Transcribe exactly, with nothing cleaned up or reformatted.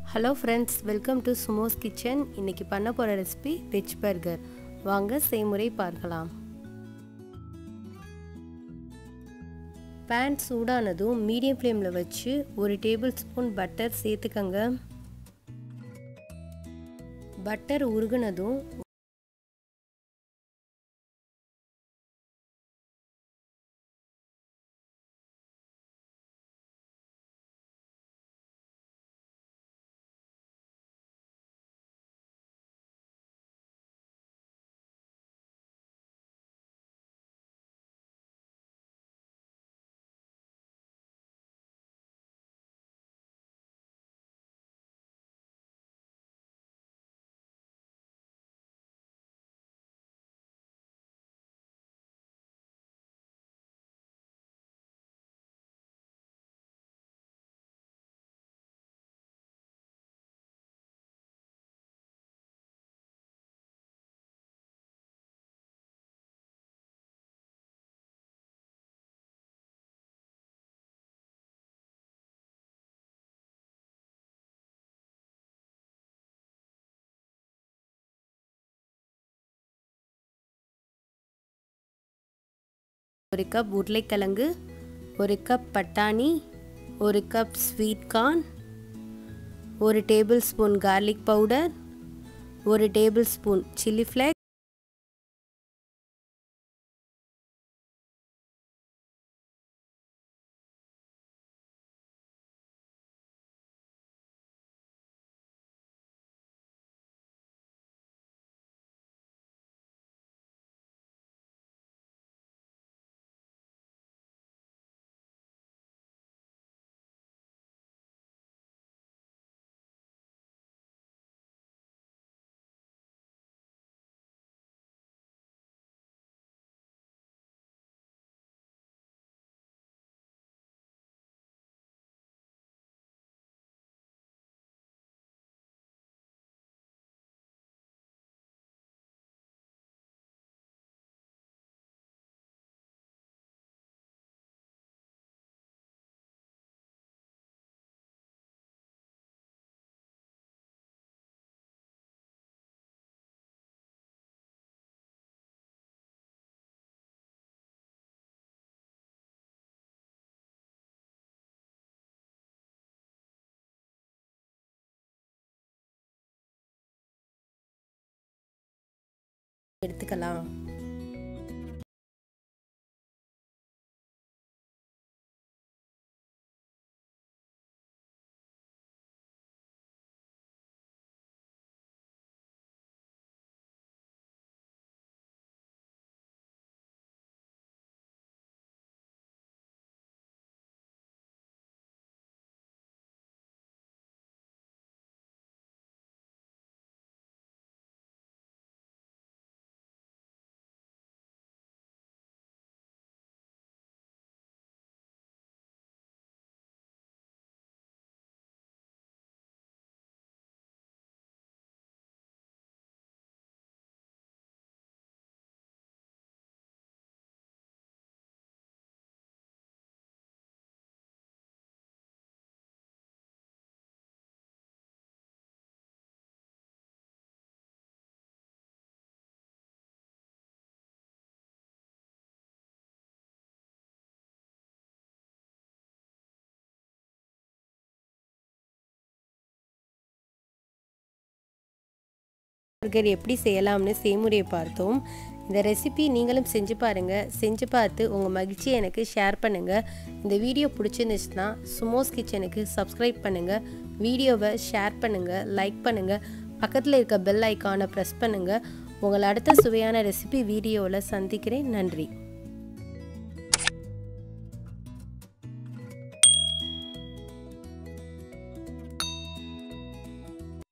Hello friends, welcome to Sumo's Kitchen. இன்னைக்கு பண்ண போற ரெசிபி வெஜ் பர்கர். வாங்க செய்முறை பார்க்கலாம். pan சூடானதும் மீடியம் ஃப்ளேம்ல வச்சு ஒரு டேபிள் ஸ்பூன் பட்டர் சேர்த்துக்கங்க. பட்டர் உருகுனதும் ஒரு கப் உருளைக்கிழங்கு, ஒரு கப் பட்டாணி, ஒரு கப் ஸ்வீட் கார்ன், ஒரு டேபிள் ஸ்பூன் garlic பவுடர், ஒரு டேபிள் ஸ்பூன் சில்லி ஃப்ளேக்ஸ், எடுத்துக்கலாம். பர்கர் எப்படி செய்யலாம்னு செய்முறையை பார்த்தோம். இந்த ரெசிபி நீங்களும் செஞ்சு பாருங்கள். செஞ்சு பார்த்து உங்கள் மகிழ்ச்சியை எனக்கு ஷேர் பண்ணுங்கள். இந்த வீடியோ பிடிச்சிருந்துச்சுன்னா சுமோஸ் கிச்சனுக்கு சப்ஸ்கிரைப் பண்ணுங்கள். வீடியோவை ஷேர் பண்ணுங்கள், லைக் பண்ணுங்கள், பக்கத்தில் இருக்க பெல் ஐக்கானை ப்ரெஸ் பண்ணுங்கள். உங்களை அடுத்த சுவையான ரெசிபி வீடியோவில் சந்திக்கிறேன். நன்றி.